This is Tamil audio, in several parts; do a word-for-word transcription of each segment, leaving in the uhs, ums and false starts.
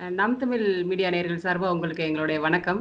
நாம் தமிழ் மீடியா நேயர்கள் சார்பா உங்களுக்கு எங்களுடைய வணக்கம்.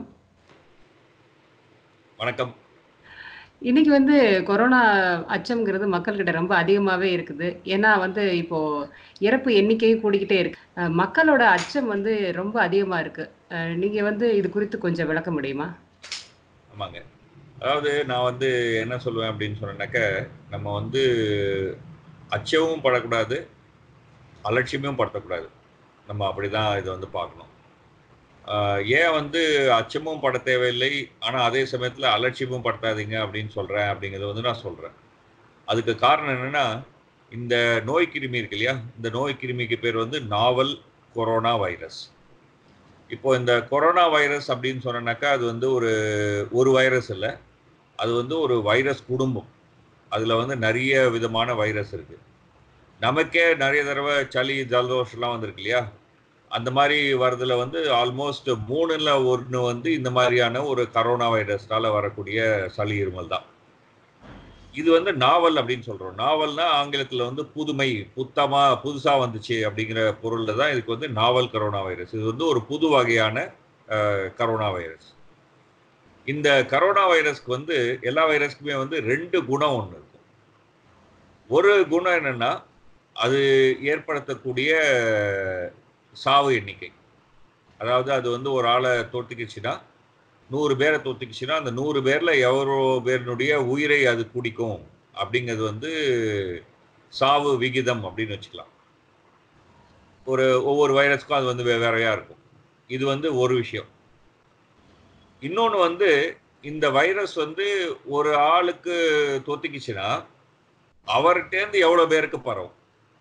வணக்கம். இன்னைக்கு வந்து கொரோனா அச்சம்ங்கிறது மக்கள்கிட்ட ரொம்ப அதிகமாவே இருக்குது. ஏன்னா வந்து இப்போ இறப்பு எண்ணிக்கையும் கூடிக்கிட்டே இருக்கு. அ மக்களோட அச்சம் வந்து ரொம்ப அதிகமா இருக்கு. அ நீங்க வந்து இது குறித்து கொஞ்சம் விளக்க முடியுமா? ஆமாங்க. அதாவது நான் வந்து என்ன சொல்லுவேன் அப்படின்னு சொன்னேன்னாக்க, நம்ம வந்து அச்சமும் படக்கூடாது, அலட்சியமும் படுத்தக்கூடாது. நம்ம அப்படிதான் இத வந்து பார்க்கணும். ஆ ஏன் வந்து அச்சமும் பட தேவையில்லை, ஆனா அதே சமயத்தில அலட்சியமும் படுத்தாதீங்க அப்படின்னு சொல்றேன் அப்படிங்கிறத வந்து நான் சொல்றேன். அதுக்கு காரணம் என்னன்னா, இந்த நோய் கிருமி இருக்கு இல்லையா? இந்த நோய் கிருமிக்கு பேர் வந்து நாவல் கொரோனா வைரஸ். இப்போ இந்த கொரோனா வைரஸ் அப்படின்னு சொன்னோம்னாக்கா, அது வந்து ஒரு ஒரு வைரஸ் இல்ல. அது வந்து ஒரு வைரஸ் குடும்பம். அதுல வந்து நெறைய விதமான வைரஸ் இருக்கு. நமக்கே நெறைய தடவ சளி, ஜலதோஷம்லாம் வந்திருக்கு இல்லையா? அந்த மாரி வரதுல வந்து ஆல்மோஸ்ட் மூணுல ஒன்று வந்து இந்த மாரியான ஒரு கரோனா வைரஸ்னால வரக்கூடிய சளி, இருமல் தான். இது வந்து நாவல் அப்படின்னு சொல்றோம். நாவல்னா ஆங்கிலத்தில வந்து புதுமை, புத்தமா புதுசா வந்துச்சு அப்படிங்கிற பொருள்ல தான் இதுக்கு வந்து நாவல் கரோனா வைரஸ். இது வந்து ஒரு புது வகையான அ கரோனா வைரஸ். இந்த கரோனா வைரஸ்க்கு வந்து எல்லா வைரஸ்க்குமே வந்து ரெண்டு குணம் ஒண்ணு இருக்கும். ஒரு குணம் என்னன்னா, அது ஏற்படுத்தக்கூடிய சாவு எண்ணிக்கை. அதாவது அது வந்து ஒரு ஆள தொட்டுக்கிச்சுன்னா, நூறு பேர தொட்டுக்கிச்சுன்னா, அந்த நூறு பேர்ல எவ்வளோ பேரினுடைய உயிரை அது குடிக்கும் அப்படிங்கிறது வந்து சாவு விகிதம் அப்படின்னு வச்சுக்கலாம். ஒரு ஒவ்வொரு வைரஸ்க்கும் அது வந்து வெவ்வேறையா இருக்கும். இது வந்து ஒரு விஷயம். இன்னொன்னு வந்து இந்த வைரஸ் வந்து ஒரு ஆளுக்கு தொத்திக்கிச்சுன்னா, அவர்ட்டேருந்து எவ்வளோ பேருக்கு பரவும்?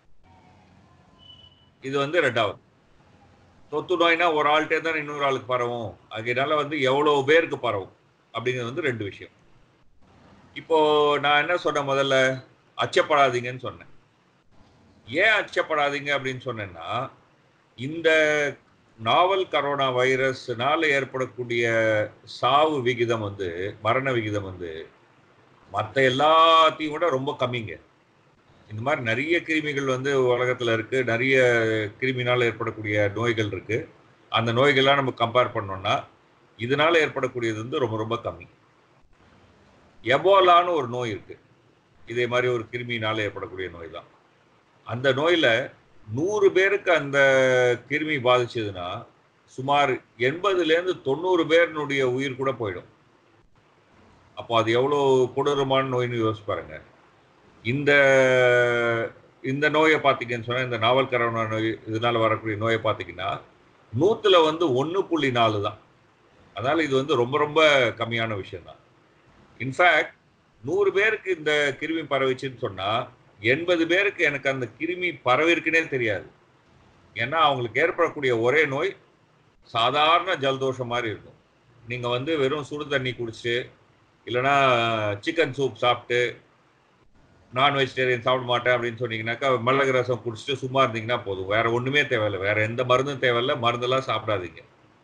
இது வந்து இரண்டாவது. தொத்து நோய்னா ஒரு ஆள்ட்டேருந்து தான் இன்னொரு ஆளுக்கு பரவும். அதனால வந்து எவ்வளோ பேருக்கு பரவும்? அப்படிங்கிறது வந்து ரெண்டு விஷயம். இப்போ நான் என்ன சொன்னேன் முதல்ல? அச்சப்படாதீங்கன்னு சொன்னேன். ஏன் அச்சப்படாதீங்க அப்படின்னு சொன்னேன்னா, இந்த நாவல் கரோனா வைரஸ்னால ஏற்படக்கூடிய சாவு விகிதம் வந்து, மரண விகிதம் வந்து மத்த எல்லாத்தையும் விட ரொம்ப கம்மிங்க. இந்த மாரி நெறைய கிருமிகள் வந்து உலகத்துல இருக்கு. நெறைய கிருமினால ஏற்படக்கூடிய நோய்கள் இருக்கு. அந்த நோய்கள்லாம் நம்ம கம்பேர் பண்ணோம்னா, இதனால ஏற்படக்கூடியது வந்து ரொம்ப ரொம்ப கம்மி. எபோலான்னு ஒரு நோய் இருக்கு. இதே மாரி ஒரு கிருமியினால ஏற்படக்கூடிய நோய் தான். அந்த நோயில நூறு பேருக்கு அந்த கிருமி பாதிச்சதுன்னா, சுமார் எண்பதிலேருந்து தொண்ணூறு பேரினுடைய உயிர் கூட போயிடும். அப்போ அது எவ்வளோ கொடூரமான நோய்ன்னு யோசிச்சு பாருங்க. இந்த இந்த நோய பார்த்தீங்கன்னு சொன்னா, இந்த நாவல் கரோனா நோய் இதனால வரக்கூடிய நோய பார்த்தீங்கன்னா, நூறுல வந்து ஒன்று புள்ளி நாலு தான். அதனால இது வந்து ரொம்ப ரொம்ப கம்மியான விஷயம் தான். இன்ஃபாக்ட் நூறு பேருக்கு இந்த கிருமி பரவிச்சுன்னு சொன்னா, எண்பது பேருக்கு எனக்கு அந்த கிருமி பரவியிருக்குன்னே தெரியாது. ஏன்னா, அவங்களுக்கு ஏற்படக்கூடிய ஒரே நோய் சாதாரண ஜலதோஷம் மாரி இருக்கும். நீங்க வந்து வெறும் சுடு தண்ணி குடிச்சுட்டு, இல்லன்னா சிக்கன் சூப் சாப்ட்டு, நான் வெஜிடேரியன் சாப்பிட மாட்டேன் அப்படின்னு சொன்னீங்கன்னாக்கா, மிளகு ரசம் குடிச்சுட்டு சும்மா இருந்தீங்கன்னா போதும். வேற ஒண்ணுமே தேவையில்ல. வேற எந்த மருந்தும் தேவையில்ல. மருந்தெல்லாம் சாப்பிடாதீங்க.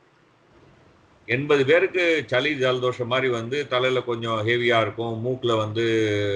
எண்பது பேருக்கு சளி, ஜலதோஷம் மாரி வந்து தலையில கொஞ்சம் ஹெவியா இருக்கும். மூக்குல வந்து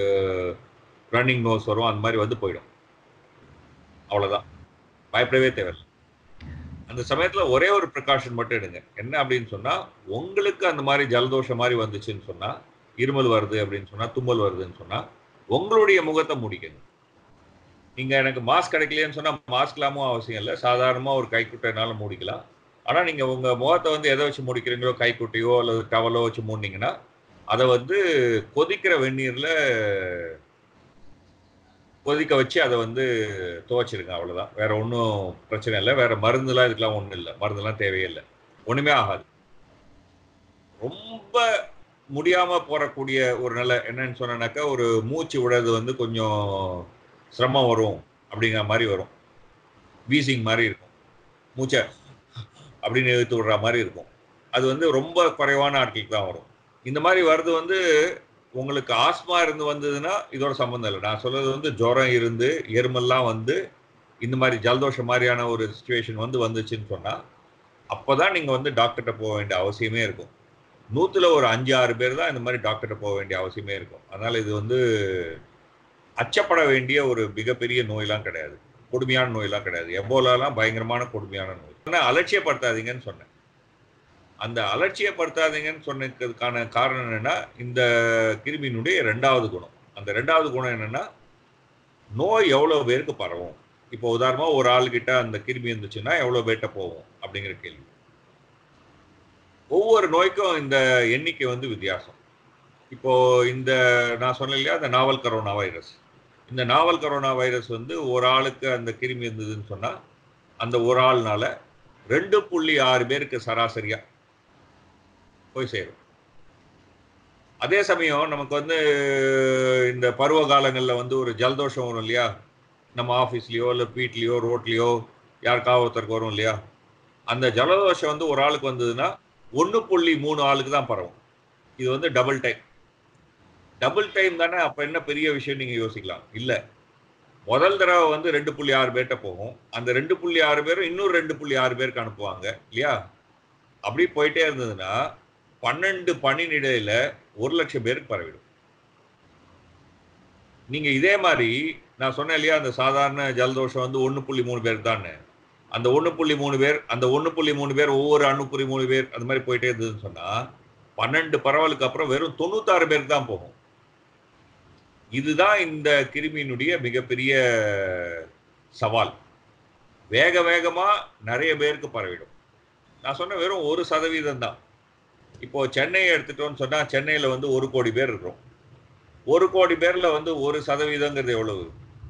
ரன்னிங் நோஸ் வரும். அந்த மாரி வந்து போயிடும். அவ்வளோதான். பயப்படவே தேவையில்ல. அந்த சமயத்துல ஒரே ஒரு பிரிகாஷன் மட்டும் எடுங்க. என்ன அப்படின்னு சொன்னா, உங்களுக்கு அந்த மாரி ஜலதோஷம் மாரி வந்துச்சுன்னு சொன்னா, இருமல் வருது அப்படின்னு சொன்னா, தும்மல் வருதுன்னு சொன்னா, உங்களுடைய முகத்த மூடிக்கங்க. நீங்க எனக்கு மாஸ்க் கிடைக்கலையேன்னு சொன்னா, மாஸ்க் இல்லாம அவசியம் இல்ல. சாதாரணமா ஒரு கைக்குட்டைனால மூடிக்கலாம். ஆனா, நீங்க உங்க முகத்த வந்து எத வச்சு மூடிக்கிறீங்களோ, கைக்குட்டையோ அல்லது டவலோ வச்சு மூடுனீங்கன்னா, அத வந்து கொதிக்கிற வெந்நீர்ல கொதிக்க வச்சு அத வந்து துவைச்சிருங்க அவ்வளோதான். வேற ஒண்ணும் பிரச்சனை இல்ல. வேற மருந்துலாம் இதுக்கெல்லாம் ஒண்ணும் இல்ல. மருந்துலாம் தேவையே இல்ல. ஒண்ணுமே ஆகாது. ரொம்ப முடியாம போறக்கூடிய ஒரு நிலை என்னன்னு சொன்னேன்னாக்கா, ஒரு மூச்சு விடுறது வந்து கொஞ்சம் சிரமம் வரும். அப்படிங்கிற மாரி வரும். வீசிங் மாரி இருக்கும். மூச்ச அப்படின்னு இழுத்து விடுற மாரி இருக்கும். அது வந்து ரொம்ப குறைவான ஆட்களுக்கு தான் வரும். இந்த மாரி வர்றது வந்து உங்களுக்கு ஆஸ்துமா இருந்து வந்ததுன்னா, இதோட சம்மந்தம் இல்ல. நான் சொல்றது வந்து ஜுரம் இருந்து, இருமல்லாம் வந்து, இந்த மாரி ஜலதோஷம் மாரியான ஒரு சிச்சுவேஷன் வந்து வந்துச்சுன்னு சொன்னா, அப்பதான் நீங்க வந்து டாக்டர்ட்ட போ வேண்டிய அவசியமே இருக்கும். நூறுல ஒரு ஐந்து, ஆறு பேர் தான் இந்த மாரி டாக்டர்ட்ட போ வேண்டிய அவசியமே இருக்கும். அதனால இது வந்து அச்சப்பட வேண்டிய ஒரு மிகப்பெரிய நோய்லாம் கிடையாது. கொடுமையான நோயெல்லாம் கிடையாது. எபோலாலாம் பயங்கரமான கொடுமையான நோய். ஆனா அலட்சியப்படுத்தாதீங்கன்னு சொன்னேன். அந்த அலட்சியப்படுத்தாதீங்கன்னு சொன்னதுக்கான காரணம் என்னன்னா, இந்த கிருமியினுடைய இரண்டாவது குணம். அந்த இரண்டாவது குணம் என்னன்னா, நோய் எவ்வளவு பேருக்கு பரவும்? இப்போ உதாரணமா ஒரு ஆள்கிட்ட அந்த கிருமி இருந்துச்சுன்னா எவ்வளவு பேர்ட்ட போகும் அப்படிங்கிற கேள்வி. ஒவ்வொரு நோய்க்கும் இந்த எண்ணிக்கை வந்து வித்தியாசம். இப்போ இந்த நான் சொன்னேன் இல்லையா, அந்த நாவல் கரோனா வைரஸ். இந்த நாவல் கரோனா வைரஸ் வந்து ஒரு ஆளுக்கு அந்த கிருமி இருந்ததுன்னு சொன்னா, அந்த ஒரு ஆள்னால ரெண்டு புள்ளி ஆறு பேருக்கு சராசரியா போய் சேரும். அதே சமயம் நமக்கு வந்து இந்த பருவ காலங்களில் வந்து ஒரு ஜலதோஷம் வரும் இல்லையா, நம்ம ஆஃபீஸ்லேயோ இல்லை வீட்லேயோ ரோட்லேயோ யாருக்காவது ஒருத்தருக்கு வரும் இல்லையா, அந்த ஜலதோஷம் வந்து ஒரு ஆளுக்கு வந்ததுன்னா ஒன்று புள்ளி மூணு ஆளுக்கு தான் பரவும். இது வந்து டபுள் டைம். டபுள் டைம் தானே, அப்போ என்ன பெரிய விஷயம் நீங்கள் யோசிக்கலாம். இல்லை, முதல் தடவை வந்து ரெண்டு புள்ளி ஆறு பேர்கிட்ட போகும். அந்த ரெண்டு புள்ளி ஆறு பேரும் இன்னொரு ரெண்டு புள்ளி ஆறு பேருக்கு அனுப்புவாங்க இல்லையா. அப்படி போயிட்டே இருந்ததுன்னா பன்னெண்டு பனி நிலையில ஒரு லட்சம் பேருக்கு பரவிடும். நீங்க இதே மாதிரி நான் சொன்னேன் இல்லையா, அந்த சாதாரண ஜலதோஷம் வந்து ஒன்று புள்ளி மூணு பேருக்கு தானே. அந்த ஒன்று புள்ளி மூணு பேர் அந்த ஒன்று புள்ளி மூணு பேர் ஒவ்வொரு அணு புள்ளி மூணு பேர் அந்த மாதிரி போயிட்டே இருந்ததுன்னு சொன்னா பன்னெண்டு பரவலுக்கு அப்புறம் வெறும் தொண்ணூத்தாறு பேருக்கு தான் போகும். இதுதான் இந்த கிருமியினுடைய மிகப்பெரிய சவால். வேக வேகமா நிறைய பேருக்கு பரவிடும். நான் சொன்ன வெறும் ஒரு சதவீதம் தான். இப்போ சென்னையை எடுத்துட்டோம்னு சொன்னா சென்னையில வந்து ஒரு கோடி பேர் இருக்கிறோம். ஒரு கோடி பேர்ல வந்து ஒரு சதவீதங்கிறது எவ்வளவு?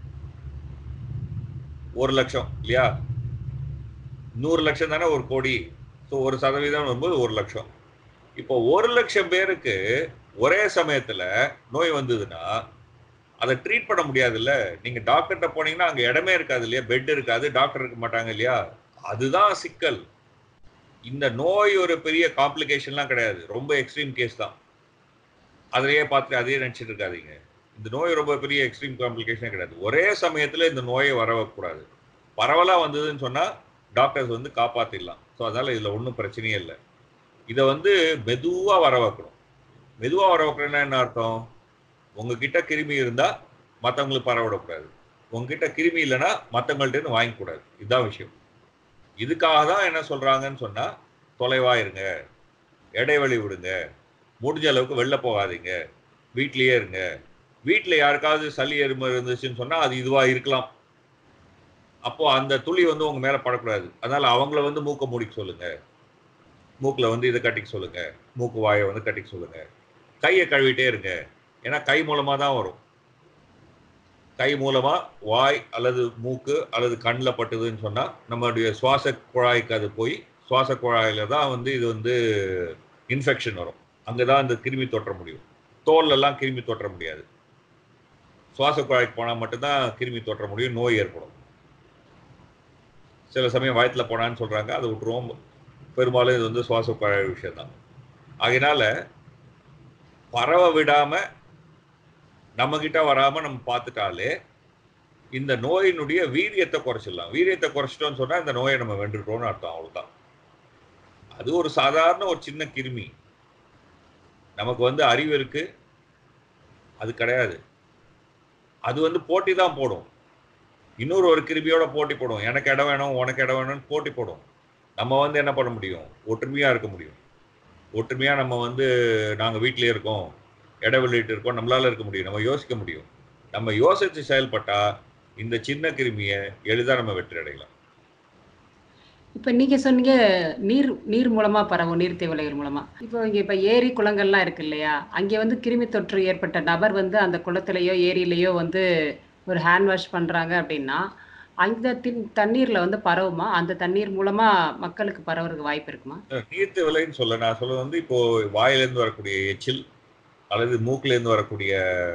ஒரு லட்சம் இல்லையா. நூறு லட்சம் தானே ஒரு கோடி. ஸோ ஒரு சதவீதம் வரும்போது ஒரு லட்சம். இப்போ ஒரு லட்சம் பேருக்கு ஒரே சமயத்துல நோய் வந்ததுன்னா அதை ட்ரீட் பண்ண முடியாதுல்ல. நீங்க டாக்டர்கிட்ட போனீங்கன்னா அங்க இடமே இருக்காது இல்லையா, பெட் இருக்காது, டாக்டர் இருக்க மாட்டாங்க இல்லையா. அதுதான் சிக்கல். இந்த நோய் ஒரு பெரிய காம்ப்ளிகேஷன்லாம் கிடையாது, ரொம்ப எக்ஸ்ட்ரீம் கேஸ் தான். அதிலேயே பார்த்துட்டு அதையே நினைச்சிட்டு இருக்காதீங்க. இந்த நோய் ரொம்ப பெரிய எக்ஸ்ட்ரீம் காம்ப்ளிகேஷன் கிடையாது. ஒரே சமயத்துல இந்த நோயை வரக்கூடாது. பரவலா வந்ததுன்னு சொன்னா டாக்டர்ஸ் வந்து காப்பாத்திடலாம். ஸோ அதனால இதுல ஒன்றும் பிரச்சனையே இல்லை. இதை வந்து மெதுவா வர வைக்கணும். மெதுவா வர வைக்கணும்னா என்ன அர்த்தம்? உங்ககிட்ட கிருமி இருந்தா மற்றவங்களுக்கு பரவிடக்கூடாது, உங்ககிட்ட கிருமி இல்லைன்னா மற்றவங்கள்ட்ட வாங்கிக்கூடாது. இதுதான் விஷயம். இதுக்காக தான் என்ன சொல்றாங்கன்னு சொன்னா, தொலைவா இருங்க, இடைவெளி விடுங்க, முடிஞ்ச அளவுக்கு வெளில போகாதீங்க, வீட்லயே இருங்க. வீட்டில் யாருக்காவது சளி எருமை இருந்துச்சுன்னு சொன்னா அது இதுவா இருக்கலாம். அப்போ அந்த துளி வந்து உங்க மேல படக்கூடாது. அதனால அவங்கள வந்து மூக்க மூடிக்க சொல்லுங்க, மூக்குல வந்து இதை கட்டிக்க சொல்லுங்க, மூக்கு வாயை வந்து கட்டிக்க சொல்லுங்க. கையை கழுவிட்டே இருங்க, ஏன்னா கை மூலமா தான் வரும். கை மூலமா வாய் அல்லது மூக்கு அல்லது கண்ணில் பட்டுதுன்னு சொன்னா நம்மளுடைய சுவாச குழாய்க்கு அது போய் சுவாச குழாயில தான் வந்து இது வந்து இன்ஃபெக்ஷன் வரும். அங்கதான் இந்த கிருமி தொற்ற முடியும். தோல் எல்லாம் கிருமி தொற்ற முடியாது. சுவாச குழாய்க்கு போனால் மட்டும்தான் கிருமி தொற்ற முடியும், நோய் ஏற்படும். சில சமயம் வயத்துல போனான்னு சொல்றாங்க, அதை விட்டுருவோம். பெரும்பாலும் இது வந்து சுவாச குழாய் விஷயம் தான். அதனால பரவ விடாம நம்ம கிட்ட வராம நம்ம பார்த்துட்டாலே இந்த நோயினுடைய வீரியத்தை குறைச்சிடலாம். வீரியத்தை குறைச்சிட்டோம்னு சொன்னா இந்த நோயை நம்ம வென்றுட்டோம்னு அர்த்தம், அவ்வளவுதான். அது ஒரு சாதாரண ஒரு சின்ன கிருமி. நமக்கு வந்து அறிவு இருக்கு, அது கிடையாது. அது வந்து போட்டி தான் போடும். இன்னொரு ஒரு கிருமியோட போட்டி போடும். எனக்கு இடம் வேணும், உனக்கு இடம் வேணும்னு போட்டி போடும். நம்ம வந்து என்ன பண்ண முடியும்? ஒற்றுமையா இருக்க முடியும். ஒற்றுமையா நம்ம வந்து நாங்கள் வீட்டிலே இருக்கோம், இடைவெளிட்டு இருக்கோம், நம்மளால இருக்க முடியும். நம்ம யோசிக்க முடியும். நம்ம யோசித்து செயல்பட்டா இந்த சின்ன கிருமியை எளிதாக நம்ம வெற்றி அடையலாம். இப்ப நீங்க சொன்னீங்க நீர் நீர் மூலமா பரவும், நீர்த்தேவலைகள் மூலமா. இப்போ இங்க இப்ப ஏரி குளங்கள்லாம் இருக்கு இல்லையா, அங்கே வந்து கிருமி தொற்று ஏற்பட்ட நபர் வந்து அந்த குளத்திலேயோ ஏரியிலேயோ வந்து ஒரு ஹேண்ட் வாஷ் பண்றாங்க அப்படின்னா அந்த தின் தண்ணீர்ல வந்து பரவுமா? அந்த தண்ணீர் மூலமா மக்களுக்கு பரவுறதுக்கு வாய்ப்பு இருக்குமா? நீர்த்தேவலைன்னு சொல்ல நான் சொல்ல வந்து இப்போ வாயிலேருந்து வரக்கூடிய எச்சில் அல்லது மூக்கிலேருந்து வரக்கூடிய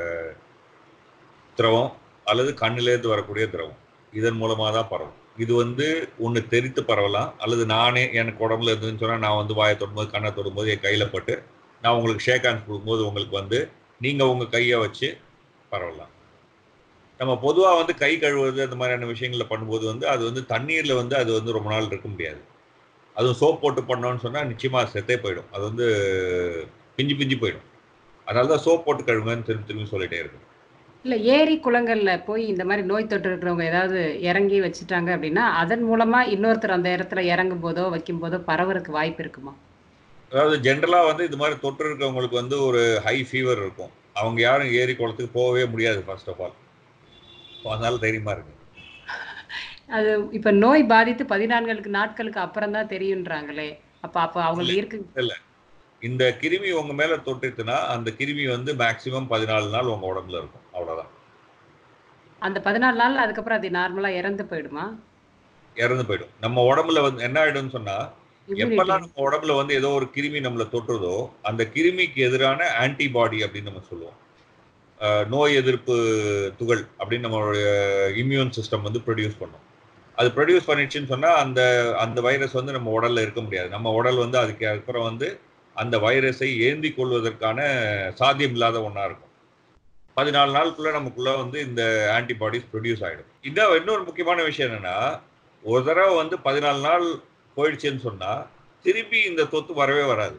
திரவம் அல்லது கண்ணிலேருந்து வரக்கூடிய திரவம், இதன் மூலமாக தான் பரவும். இது வந்து ஒன்று தெரித்து பரவலாம், அல்லது நானே எனக்கு உடம்புல இருந்துன்னு சொன்னால் நான் வந்து வாயை தொடும்போது கண்ணை தொடும்போது என் கையில் பட்டு நான் உங்களுக்கு ஷேக் ஹேண்ட்ஸ் கொடுக்கும்போது உங்களுக்கு வந்து நீங்கள் உங்கள் கையை வச்சு பரவலாம். நம்ம பொதுவாக வந்து கை கழுவுறது அந்த மாதிரியான விஷயங்களை பண்ணும்போது வந்து அது வந்து தண்ணீரில் வந்து அது வந்து ரொம்ப நாள் இருக்க முடியாது. அதுவும் சோப் போட்டு பண்ணோன்னு சொன்னால் நிச்சயமாக செத்தே போயிடும். அது வந்து பிஞ்சு பிஞ்சு போயிடும். அதனால தான் சோப் போட்டு கழுவுங்கன்னு திரும்பி திரும்பி சொல்லிட்டே இருக்கும். இல்ல ஏரி, குளங்கள்ல போய் இந்த மாரி நோய் தொற்று இருக்கிறவங்க ஏதாவது இறங்கி வச்சுட்டாங்க அப்படின்னா, அதன் மூலமா இன்னொருத்தர் அந்த இடத்துல இறங்கும்போதோ, வைக்கும்போதோ பரவறக்கு வாய்ப்பு இருக்குமா? அதாவது ஜென்ரலா வந்து இது மாரி தொற்று இருக்கவங்களுக்கு வந்து ஒரு ஹை ஃபீவர் இருக்கும். அவங்க யாரும் ஏரி, குளத்துக்கு போகவே முடியாது ஃபர்ஸ்ட் ஆஃப் ஆல். அதனால தைரியமா இருங்க. அது இப்ப நோய் பாதித்து பதினான்கு நாட்களுக்கு அப்புறம் தான் தெரியுன்றாங்களே! அப்ப அப்ப இல்ல, அவங்களுக்கு இருக்கு இல்ல. இந்த கிருமி உங்க மேல தொட்டுச்சுன்னா, அந்த கிருமி வந்து மேக்ஸிமம் பதினாலு நாள் உங்க உடம்புல இருக்கும். அவ்வளோதான். அந்த பதினான்கு நாள்ல அதுக்கப்புறம் அது நார்மலா இறந்து போயிடுமா? இறந்து போயிடும். நம்ம உடம்புல வந்து என்ன ஆயிடும்னு சொன்னா, இம்யூனிட்டி. எப்பல்லாம் நம்ம உடம்புல வந்து ஏதோ ஒரு கிருமி நம்மள தொற்றுதோ, அந்த கிருமிக்கு எதிரான ஆன்டிபாடி அப்படின்னு நம்ம சொல்லுவோம். அ நோய் எதிர்ப்பு துகள் அப்படின்னு நம்மளுடைய இம்யூன் சிஸ்டம் வந்து புரொடியூஸ் பண்ணும். அது புரொடியூஸ் பண்ணிடுச்சுன்னு சொன்னா, அந்த அந்த வைரஸ் வந்து நம்ம உடல்ல இருக்க முடியாது. நம்ம உடல் வந்து அதுக்கு அப்புறம் வந்து அந்த வைரஸை ஏந்திக் கொள்வதற்கான சாத்தியம் இல்லாத ஒண்ணா இருக்கும். பதினாலு நாளுக்குள்ள நமக்குள்ள வந்து இந்த ஆன்டிபாடிஸ் புரொடியூஸ் ஆயிடும். இதான் இன்னொரு முக்கியமான விஷயம் என்னன்னா, ஒரு தடவ வந்து பதினாலு நாள் போயிடுச்சுன்னு சொன்னா, திருப்பி இந்த தொத்து வரவே வராது.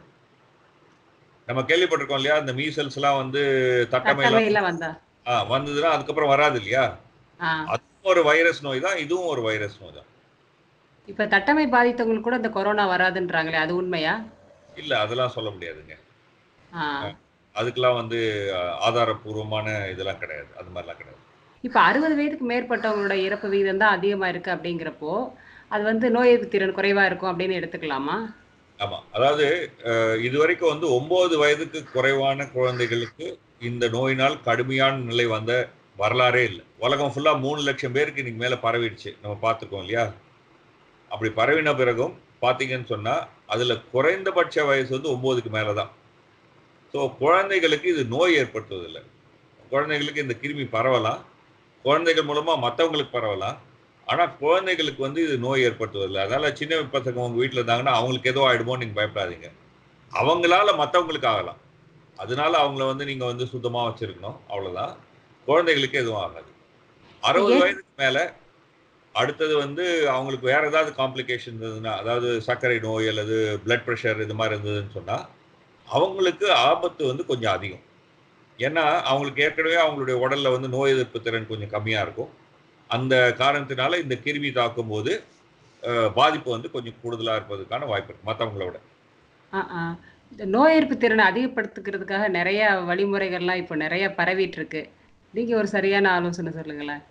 நம்ம கேள்விப்பட்டிருக்கோம் இல்லையா? இந்த மீசல்ஸ்லாம் வந்து தட்டம்மைலாம் தட்டம்மைலாம் வந்தா? ஆ வந்ததுன்னா அதுக்கப்புறம் வராது இல்லையா? ஆ. அதுவும் ஒரு வைரஸ் நோய் தான். இதுவும் ஒரு வைரஸ் நோய் தான். இப்ப தட்டம்மை பாதித்தவங்களுக்கு கூட இந்த கொரோனா வராதுன்றாங்களே! அது உண்மையா? இல்ல அதெல்லாம் சொல்ல முடியாதுங்க. ஆ. அ அதுக்கெல்லாம் வந்து அஹ், ஆதாரப்பூர்வமான இதெல்லாம் கிடையாது. அது மாரிலாம் கிடையாது. இப்ப அறுபது வயதுக்கு மேற்பட்டவங்களோட இறப்பு விகிதம் தான் அதிகமா இருக்கு அப்படிங்கிறப்போ, அது வந்து நோய் எதிர்ப்பு திறன் குறைவா இருக்கும் அப்படின்னு எடுத்துக்கலாமா? ஆமா. அதாவது அ இதுவரைக்கும் வந்து ஒன்பது வயதுக்கு குறைவான குழந்தைகளுக்கு இந்த நோயினால் கடுமையான நிலை வந்த வரலாறே இல்ல. உலகம் ஃபுல்லா மூணு லட்சம் பேருக்கு இன்னைக்கு மேல பரவிடுச்சு. நம்ம பார்த்துருக்கோம் இல்லையா? அப்படி பரவின பிறகும் பார்த்தீங்கன்னு சொன்னா, அதுல குறைந்தபட்ச வயசு வந்து ஒன்பதுக்கு மேல தான். ஸோ குழந்தைகளுக்கு இது நோய் ஏற்படுத்துவதில்ல. குழந்தைகளுக்கு இந்த கிருமி பரவலாம். குழந்தைகள் மூலமா மத்தவங்களுக்கு பரவலாம். ஆனா குழந்தைகளுக்கு வந்து இது நோய் ஏற்படுத்துவதில்ல. அதனால சின்ன பசங்க உங்க வீட்ல இருந்தாங்கன்னா, அவங்களுக்கு எதுவும் ஆயிடுமோன்னு நீங்க பயப்படாதீங்க. அவங்களால மத்தவங்களுக்கு ஆகலாம். அதனால அவங்கள வந்து நீங்க வந்து சுத்தமா வச்சிருக்கணும். அவ்வளவுதான். குழந்தைகளுக்கு எதுவும் ஆகாது. இப்ப அறுபது ஏற் வயதுக்கு மேல அடுத்தது வந்து அவங்களுக்கு வேற ஏதாவது காம்ப்ளிகேஷன் இருந்ததுன்னா, அதாவது சர்க்கரை நோய் அல்லது பிளட் பிரஷர் இது மாரி இருந்ததுன்னு சொன்னா, அவங்களுக்கு ஆபத்து வந்து கொஞ்சம் அதிகம். ஏன்னா, அவங்களுக்கு ஏற்கனவே அவங்களுடைய உடல்ல வந்து நோய் எதிர்ப்பு திறன் கொஞ்சம் கம்மியா இருக்கும். அந்த காரணத்தினால இந்த கிருமி தாக்கும்போது, அ பாதிப்பு வந்து கொஞ்சம் கூடுதலா இருப்பதற்கான வாய்ப்பு இருக்கு. மத்தவங்கள விட. அ, ஆ. இந்த நோய் எதிர்ப்பு திறன அதிகப்படுத்திக்கிறதுக்காக நெறைய வழிமுறைகள்லாம் இப்ப நெறைய பரவிட்டு இருக்கு. நீங்க ஒரு சரியான ஆலோசனை சொல்லுங்களேன்.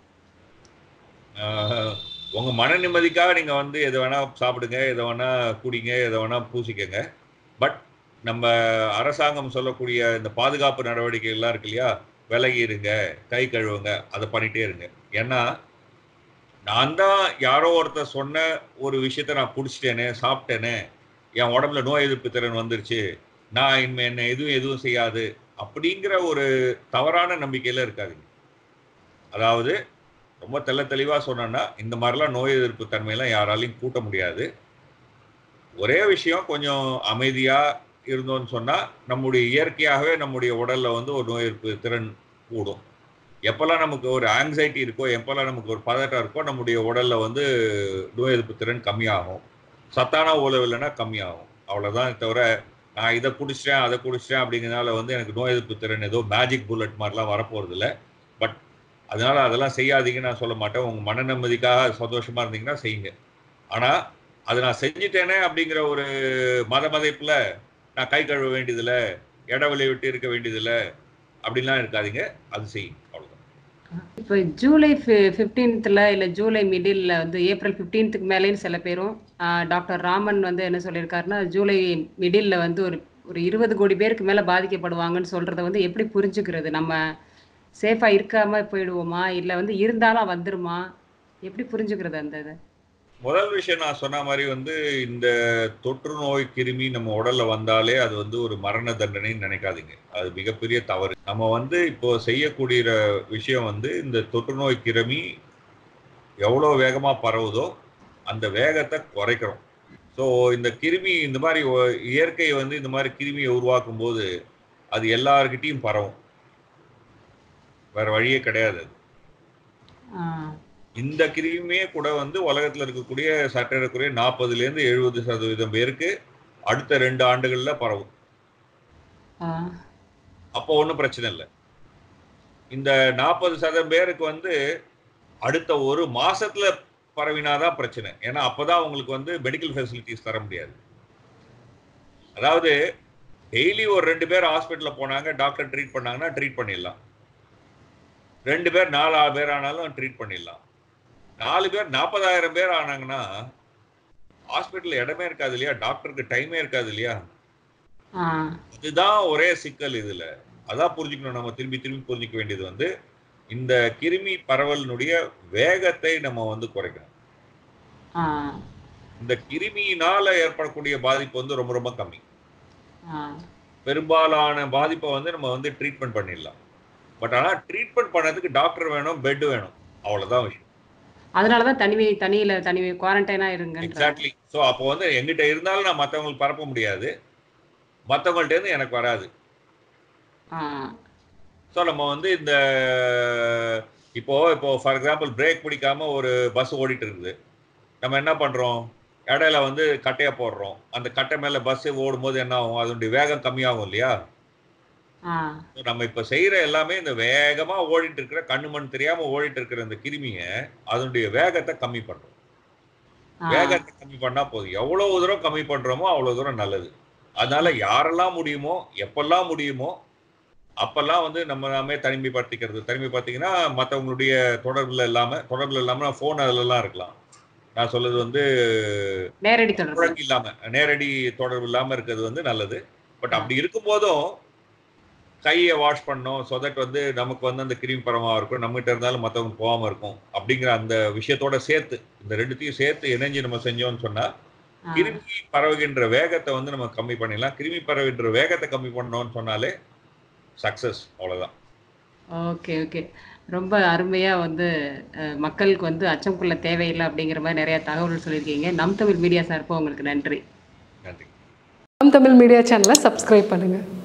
ஆ உங்க மன நிம்மதிக்காக நீங்க வந்து எத வேணா சாப்பிடுங்க, எத வேணா குடிங்க, எத வேணா பூசிக்கங்க. பட் நம்ம அரசாங்கம் சொல்லக்கூடிய இந்த பாதுகாப்பு நடவடிக்கைகள்லாம் இருக்கு இல்லையா? விலகி இருங்க, கை கழுவுங்க, அத பண்ணிட்டே இருங்க. ஏன்னா, நான் தான் யாரோ ஒருத்தர் சொன்ன ஒரு விஷயத்த நான் குடிச்சிட்டேனே, சாப்பிட்டேனே, என் உடம்புல நோய் எதிர்ப்பு திறன் வந்துருச்சு. நான் இனிமே என்ன எதுவும் எதுவும் செய்யாது. அப்படிங்கிற ஒரு தவறான நம்பிக்கையில இருக்காதீங்க. அதாவது ரொம்ப தெள்ள தெளிவா சொன்னேன்னா, இந்த மாரிலாம் நோய் எதிர்ப்பு தன்மையெல்லாம் யாராலயும் கூட்ட முடியாது. ஒரே விஷயம் கொஞ்சம் அமைதியா இருந்தோம்ன்னு சொன்னா, நம்முடைய இயற்கையாகவே நம்முடைய உடல்ல வந்து ஒரு நோய் எதிர்ப்பு திறன் கூடும். எப்பல்லாம் நமக்கு ஒரு ஆங்ஸைட்டி இருக்கோ, எப்பல்லாம் நமக்கு ஒரு பதட்டம் இருக்கோ, நம்முடைய உடல்ல வந்து நோய் எதிர்ப்பு திறன் கம்மியாகும். சத்தான உணவு இல்லன்னா கம்மியாகும். அவ்வளோதான் தவிர, நான் இத குடிச்சிட்டேன், அத குடிச்சிட்டேன் அப்படிங்கிறதுனால வந்து எனக்கு நோய் எதிர்ப்பு திறன் ஏதோ மேஜிக் புல்லட் மாரிலாம் வரப்போறதில்ல. பட் அதனால அதெல்லாம் செய்யாதீங்கன்னு நான் சொல்ல மாட்டேன். உங்க மன நிம்மதிக்காக சந்தோஷமா இருந்தீங்கன்னா செய்யுங்க. ஆனா, அத நான் செஞ்சுட்டேனே அப்படிங்கிற ஒரு மதமதைப்புல, நான் கை கழுவ வேண்டியதில்ல, இடைவெளி விட்டு இருக்க வேண்டியதில்ல, அப்படிலாம் இருக்காதீங்க. அது செய்யுங்க. அவ்வளவுதான். இப்ப ஜூலை ஃபி பதினைந்துல இல்ல ஜூலை மிடில்ல வந்து ஏப்ரல் பதினைந்துக்கு மேலேயும் சில பேரும் ஆ டாக்டர் ராமன் வந்து என்ன சொல்லியிருக்காருன்னா, ஜூலை மிடில்ல வந்து ஒரு ஒரு இருபது கோடி பேருக்கு மேல பாதிக்கப்படுவாங்கன்னு சொல்றத வந்து எப்படி புரிஞ்சுக்கிறது? நம்ம சேஃபா இருக்காம போயிடுவோமா? இல்ல வந்து இருந்தாலும் வந்துருமா? எப்படி புரிஞ்சுக்கிறது அந்த இத? முதல் விஷயம் நான் சொன்ன மாரி வந்து, இந்த தொற்று நோய் கிருமி நம்ம உடல்ல வந்தாலே, அது வந்து ஒரு மரண தண்டனைன்னு நினைக்காதீங்க. அது மிகப்பெரிய தவறு. நம்ம வந்து இப்போ செய்யக்கூடிய விஷயம் வந்து, இந்த தொற்று நோய் கிருமி எவ்வளோ வேகமா பரவுதோ, அந்த வேகத்த குறைக்கிறோம். ஸோ இந்த கிருமி இந்த மாரி ஒ இயற்கை வந்து இந்த மாரி கிருமிய உருவாக்கும்போது, அது எல்லார்கிட்டயும் பரவும். வேற வழியே கிடையாது அது. ஆ. இந்த கிருமியே கூட வந்து உலகத்துல இருக்கக்கூடிய சற்றேறக்குறைய நாற்பதிலிருந்து எழுபது சதவீதம் பேருக்கு அடுத்த ரெண்டு ஆண்டுகள்ல பரவும். ஆ. அப்போ ஒண்ணும் பிரச்சனை இல்ல. இந்த நாற்பது சதவீதம் பேருக்கு வந்து அடுத்த ஒரு மாசத்துல பரவினாதான் பிரச்சனை. ஏன்னா அப்பதான் உங்களுக்கு வந்து மெடிக்கல் ஃபெசிலிட்டிஸ் தர முடியாது. அதாவது டெய்லி ஒரு ரெண்டு பேர் ஹாஸ்பிட்டல்ல போனாங்க, டாக்டர் ட்ரீட் பண்ணாங்கன்னா ட்ரீட் பண்ணிடலாம். ரெண்டு பேர் நாலு பேர் ஆனாலும் ட்ரீட் பண்ணிடலாம். நாலு பேர் நாற்பதாயிரம் பேர் ஆனாங்கன்னா ஹாஸ்பிட்டல் இடமே இருக்காது இல்லையா, டாக்டருக்கு டைமே இருக்காது இல்லையா. இதுதான் ஒரே சிக்கல் இதுல. அதான் புரிஞ்சுக்கணும், நம்ம திரும்பி திரும்பி புரிஞ்சுக்க வேண்டியது வந்து இந்த கிருமி பரவலினுடைய வேகத்தை நம்ம வந்து குறைக்கணும். இந்த கிருமியினால ஏற்படக்கூடிய பாதிப்பு வந்து ரொம்ப ரொம்ப கம்மி. பெரும்பாலான பாதிப்பை வந்து நம்ம வந்து ட்ரீட்மெண்ட் பண்ணிடலாம். பட் ஆனால் ட்ரீட்மெண்ட் பண்ணதுக்கு டாக்டர் வேணும், பெட் வேணும், அவ்வளவுதான் விஷயம். அதனாலதான் தனிமை தனியில தனிமை குவாரண்டைனா இருங்க. எக்ஸாக்ட்லி. ஸோ அப்போ வந்து எங்கிட்ட இருந்தாலும் நான் மற்றவங்களுக்கு பரப்ப முடியாது, மற்றவங்கள்ட்ட இருந்து எனக்கு வராது. ஸோ நம்ம வந்து இந்த இப்போ இப்போ ஃபார் எக்ஸாம்பிள் பிரேக் பிடிக்காம ஒரு பஸ் ஓடிட்டு இருக்குது, நம்ம என்ன பண்றோம், இடையில வந்து கட்டையை போடுறோம். அந்த கட்டை மேல பஸ் ஓடும்போது என்ன ஆகும், அதனுடைய வேகம் கம்மியாகும் இல்லையா. நம்ம இப்ப செய்யற எல்லாமே இந்த வேகமா ஓடிட்டு இருக்கிற, கண்ணு மண் தெரியாம ஓடிட்டு இருக்கிற இந்த கிருமிய அதனுடைய வேகத்தை கம்மி பண்றோம். வேகத்தை கம்மி பண்ணா போதும். எவ்வளவு தூரம் கம்மி பண்றோமோ அவ்வளவு தூரம் நல்லது. அதனால யாரெல்லாம் முடியுமோ, எப்பெல்லாம் முடியுமோ அப்பெல்லாம் வந்து நம்ம நாமே தனிமைப்படுத்திக்கிறது. தனிமைப்படுத்திங்கன்னா மற்றவங்களுடைய தொடர்புல இல்லாம, தொடர்புல இல்லாம போன் அதுல எல்லாம் இருக்கலாம். நான் சொல்றது வந்து நேரடி தொடர்பு இல்லாம, நேரடி தொடர்பு இல்லாம இருக்கிறது வந்து நல்லது. பட் அப்படி இருக்கும் போதும் கையை வாஷ் பண்ணோம், ஸோ தட் வந்து நமக்கு வந்து அந்த கிருமி பரவாம இருக்கும், நம்மகிட்ட இருந்தாலும் மற்றவங்க போகாம இருக்கும் அப்படிங்கிற அந்த விஷயத்தோட சேர்த்து இந்த ரெண்டுத்தையும் சேர்த்து இணைஞ்சு நம்ம செஞ்சோம்னு சொன்னா கிருமி பரவுகின்ற வேகத்தை வந்து நம்ம கம்மி பண்ணிடலாம். கிருமி பரவுகின்ற வேகத்தை கம்மி பண்ணோம்னு சொன்னாலே சக்சஸ், அவ்வளவுதான். ஓகே ஓகே ரொம்ப அருமையா வந்து மக்களுக்கு வந்து அச்சம் கொள்ள தேவையில்லை அப்படிங்கிற மாதிரி நிறைய தகவல் சொல்லியிருக்கீங்க. நம் தமிழ் மீடியா சார்பா உங்களுக்கு நன்றி. நன்றி. நம் தமிழ் மீடியா சேனலை சப்ஸ்கிரைப் பண்ணுங்க.